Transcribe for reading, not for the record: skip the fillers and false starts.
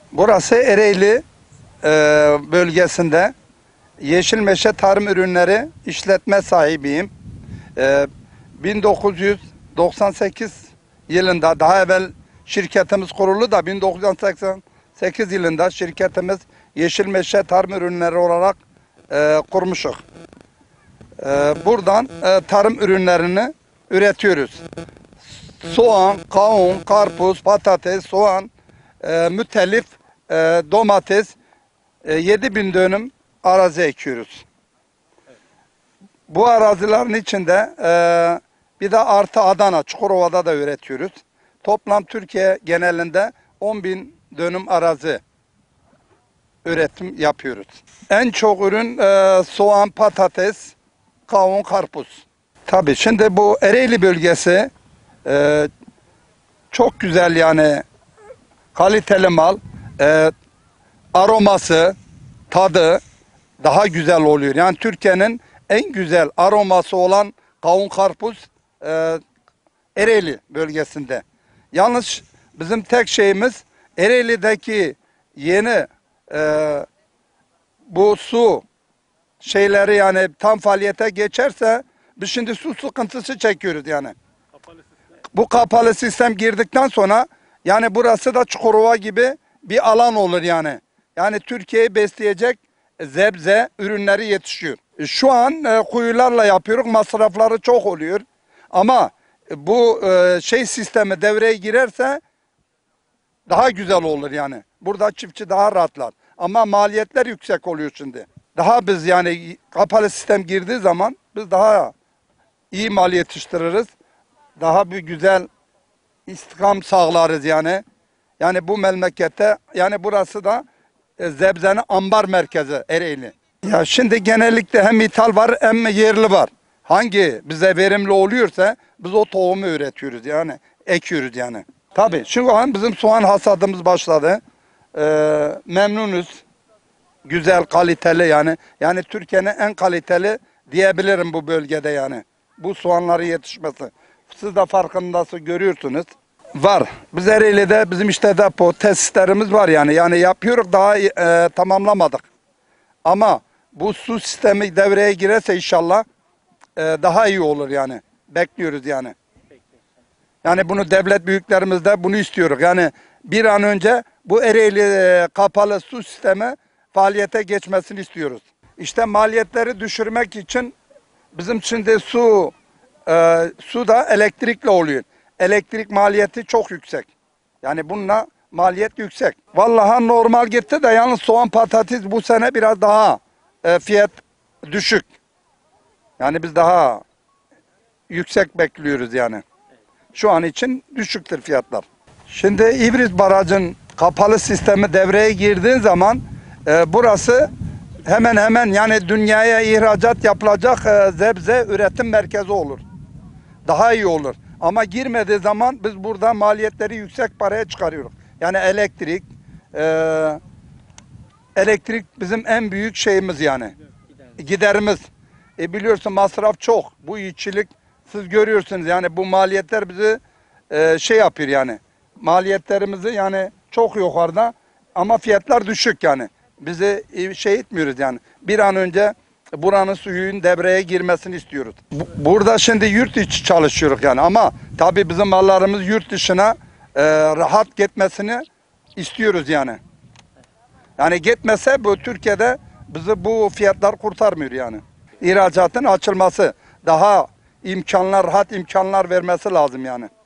Burası Ereğli bölgesinde Yeşilmeşe Tarım Ürünleri işletme sahibiyim. 1998 yılında, daha evvel şirketimiz kuruldu da 1988 yılında şirketimiz Yeşilmeşe Tarım Ürünleri olarak kurmuşuz. Buradan tarım ürünlerini üretiyoruz. Soğan, kavun, karpuz, patates, soğan, mütelif domates, 7.000 dönüm arazi ekiyoruz. Bu arazilerin içinde bir de artı Adana, Çukurova'da da üretiyoruz. Toplam Türkiye genelinde 10.000 dönüm arazi üretim yapıyoruz. En çok ürün soğan, patates, kavun, karpuz. Tabii şimdi bu Ereğli bölgesi çok güzel, yani kaliteli mal, aroması, tadı daha güzel oluyor. Yani Türkiye'nin en güzel aroması olan kavun, karpuz Ereğli bölgesinde. Yalnız bizim tek şeyimiz Ereğli'deki yeni bu su şeyleri, yani tam faaliyete geçerse biz şimdi su sıkıntısı çekiyoruz yani. Bu kapalı sistem girdikten sonra yani burası da Çukurova gibi bir alan olur yani. Yani Türkiye'yi besleyecek sebze ürünleri yetişiyor. Şu an kuyularla yapıyoruz, masrafları çok oluyor. Ama bu sistemi devreye girerse daha güzel olur yani. Burada çiftçi daha rahatlar. Ama maliyetler yüksek oluyor şimdi. Daha biz yani kapalı sistem girdiği zaman biz daha iyi mal yetiştiririz. Daha bir güzel istikam sağlarız yani. Yani bu memlekette, yani burası da sebzenin ambar merkezi Ereğli. Ya şimdi genellikle hem ithal var hem yerli var. Hangi bize verimli oluyorsa biz o tohumu üretiyoruz yani, ekiyoruz yani. Tabii şu an bizim soğan hasadımız başladı. Memnunuz. Güzel, kaliteli yani. Yani Türkiye'nin en kaliteli diyebilirim bu bölgede yani. Bu soğanları yetişmesi. Siz de farkındasınız, görüyorsunuz. Var. Biz Ereğli'de bizim işte depo, tesislerimiz var yani. Yani yapıyoruz, daha tamamlamadık. Ama bu su sistemi devreye girerse inşallah daha iyi olur yani. Bekliyoruz yani. Yani bunu devlet büyüklerimiz de bunu istiyoruz. Yani bir an önce bu Ereğli kapalı su sistemi faaliyete geçmesini istiyoruz. İşte maliyetleri düşürmek için bizim şimdi su da elektrikle oluyor. Elektrik maliyeti çok yüksek. Yani bununla maliyet yüksek. Vallahi normal gitti de yalnız soğan, patates bu sene biraz daha fiyat düşük. Yani biz daha yüksek bekliyoruz yani. Şu an için düşüktür fiyatlar. Şimdi İbriz Barajı'nın kapalı sistemi devreye girdiği zaman burası hemen hemen yani dünyaya ihracat yapılacak sebze üretim merkezi olur. Daha iyi olur. Ama girmediği zaman biz burada maliyetleri yüksek paraya çıkarıyoruz. Yani elektrik bizim en büyük şeyimiz yani. Giderimiz. Biliyorsun masraf çok. Bu işçilik siz görüyorsunuz yani, bu maliyetler bizi yapıyor yani. Maliyetlerimizi yani çok yukarıda ama fiyatlar düşük yani. Bizi etmiyoruz yani. Bir an önce buranın suyun devreye girmesini istiyoruz. Burada şimdi yurt içi çalışıyoruz yani, ama tabii bizim mallarımız yurt dışına rahat gitmesini istiyoruz yani. Yani gitmese bu Türkiye'de bizi bu fiyatlar kurtarmıyor yani. İhracatın açılması, daha rahat imkanlar vermesi lazım yani.